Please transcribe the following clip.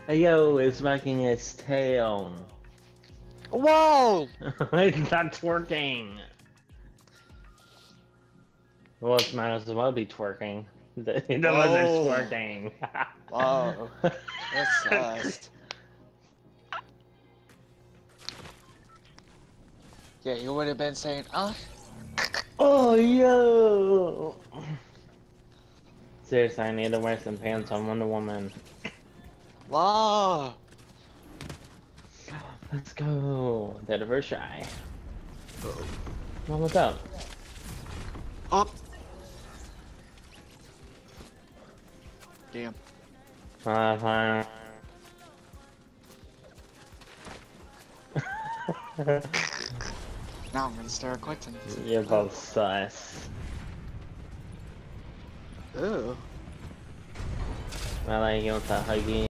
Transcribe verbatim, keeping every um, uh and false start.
Yo, it's wagging its tail. Whoa! It's not twerking. Well, it might as well be twerking. Unless it's Oh. twerking. Whoa. That's sus. Yeah, you would have been saying, oh. Oh, yo! Seriously, I need to wear some pants on Wonder Woman. Whoa. Let's go. Did it first try. Well, what's up? Up. Damn. Uh, fine. Now I'm gonna start quitting. You're both sus. Ooh. I like you with the huggy.